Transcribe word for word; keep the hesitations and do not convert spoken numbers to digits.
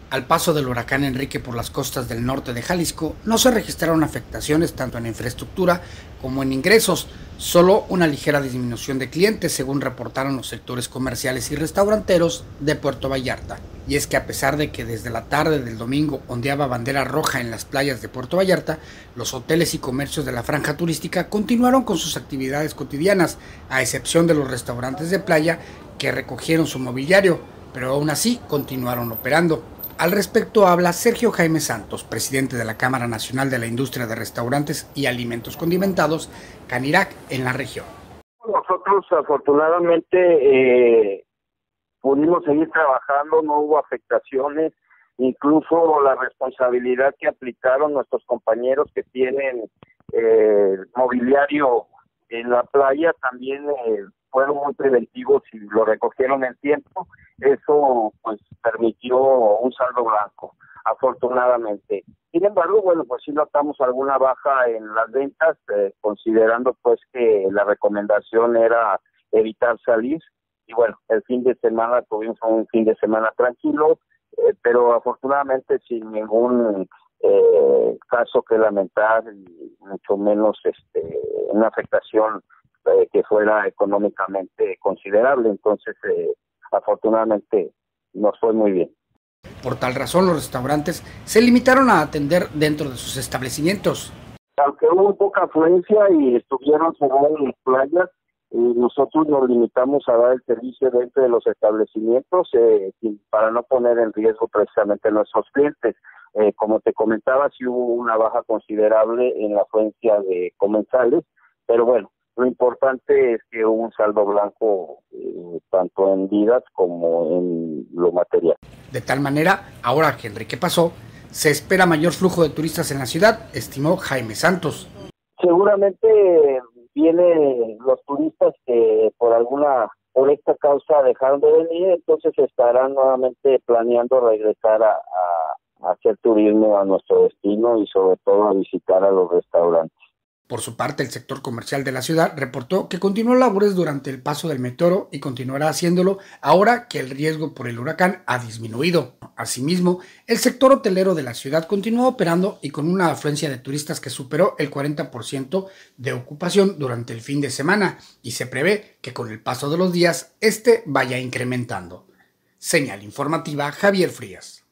Al paso del huracán Enrique por las costas del norte de Jalisco, no se registraron afectaciones tanto en infraestructura como en ingresos, solo una ligera disminución de clientes, según reportaron los sectores comerciales y restauranteros de Puerto Vallarta. Y es que a pesar de que desde la tarde del domingo ondeaba bandera roja en las playas de Puerto Vallarta, los hoteles y comercios de la franja turística continuaron con sus actividades cotidianas, a excepción de los restaurantes de playa que recogieron su mobiliario, pero aún así continuaron operando. Al respecto habla Sergio Jaime Santos, presidente de la Cámara Nacional de la Industria de Restaurantes y Alimentos Condimentados, Canirac, en la región. Nosotros afortunadamente eh, pudimos seguir trabajando, no hubo afectaciones, incluso la responsabilidad que aplicaron nuestros compañeros que tienen eh, mobiliario en la playa también eh, fueron muy preventivos y lo recogieron en tiempo. Eso pues permitió un saldo blanco, afortunadamente. Sin embargo, bueno, pues sí notamos alguna baja en las ventas, eh, considerando pues que la recomendación era evitar salir. Y bueno, el fin de semana tuvimos un fin de semana tranquilo, eh, pero afortunadamente sin ningún eh, caso que lamentar, y mucho menos este una afectación eh, que fuera económicamente considerable. Entonces, eh, afortunadamente nos fue muy bien. Por tal razón, los restaurantes se limitaron a atender dentro de sus establecimientos. Aunque hubo poca afluencia y estuvieron cerradas las playas, y nosotros nos limitamos a dar el servicio dentro de los establecimientos eh, para no poner en riesgo precisamente a nuestros clientes. Eh, como te comentaba, sí hubo una baja considerable en la afluencia de comensales, pero bueno, lo importante es que hubo un saldo blanco eh, tanto en vidas como en lo material. De tal manera, ahora que Enrique pasó, se espera mayor flujo de turistas en la ciudad, estimó Jaime Santos. Seguramente vienen los turistas que por alguna, por esta causa dejaron de venir, entonces estarán nuevamente planeando regresar a, a, a hacer turismo a nuestro destino y sobre todo a visitar a los restaurantes. Por su parte, el sector comercial de la ciudad reportó que continuó labores durante el paso del meteoro y continuará haciéndolo ahora que el riesgo por el huracán ha disminuido. Asimismo, el sector hotelero de la ciudad continuó operando y con una afluencia de turistas que superó el cuarenta por ciento de ocupación durante el fin de semana y se prevé que con el paso de los días este vaya incrementando. Señal informativa, Javier Frías.